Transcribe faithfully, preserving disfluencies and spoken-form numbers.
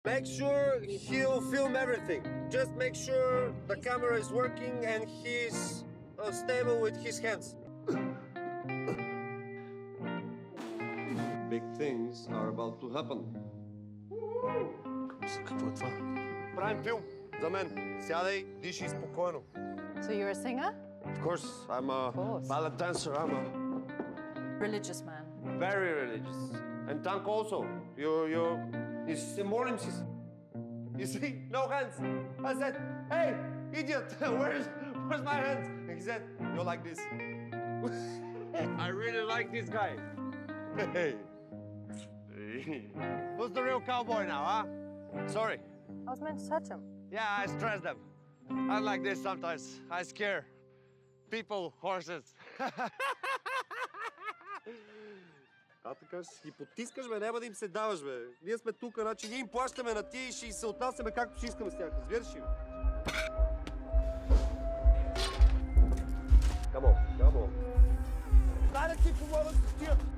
Make sure he'll film everything. Just make sure the camera is working and he's uh, stable with his hands. Big things are about to happen. Какво е това? Правим филм за мен. Сядай, диши спокойно. So you're a singer? Of course, I'm a ballet dancer. I'm a Religious man. very religious. And tank also. You, you, you see, молим си. You see, no hands. I said, hey, idiot, where's, where's my hands? And he said, you're like this. I really like this guy. Hey. Who's the real cowboy now, huh? Sorry. I was meant to touch him. Yeah, I stress them. I'm like this sometimes. I scare people, horses. А така ще си ги потискаш, бе, няма да им се даваш, бе. Ние сме тук, значи ние им плащаме на тия и ще се отнасяме както си искаме с тях. Разбираш ли? Come on, come on. Дай да ти помогна с тия.